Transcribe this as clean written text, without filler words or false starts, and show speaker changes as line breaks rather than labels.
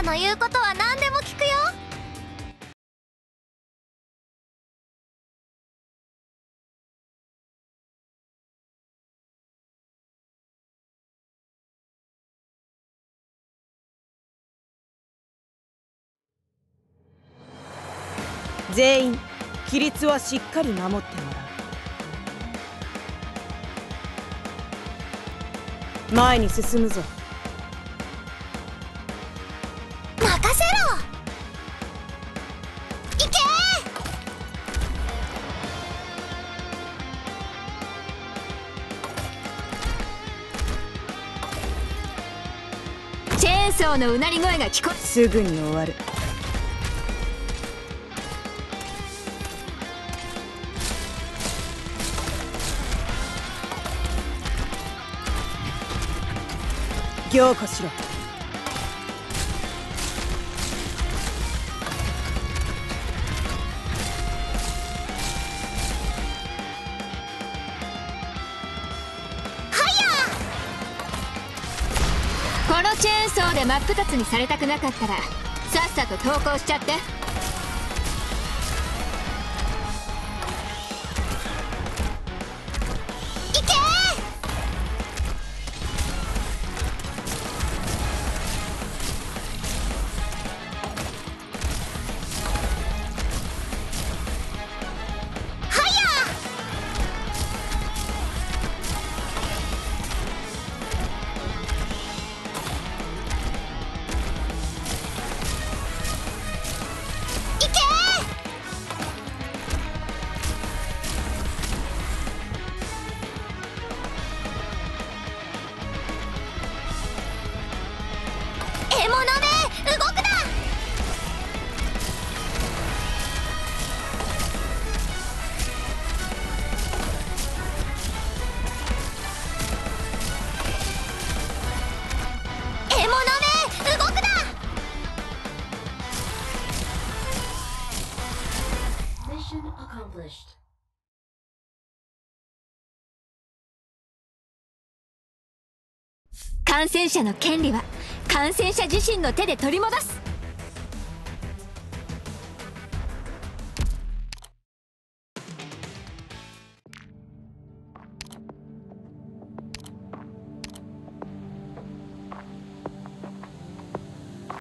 の言うことは何でも聞くよ。
全員規律はしっかり守ってもらう。前に進むぞ。
任せろ。行けー。チェーンソーのうなり声が聞こえ。
すぐに終わる。凝固しろ。
このチェーンソーで真っ二つにされたくなかったらさっさと投降しちゃって。獲物め、動くな。獲物め、動くな。
Mission accomplished.
感染者の権利は感染者自身の手で取り戻す。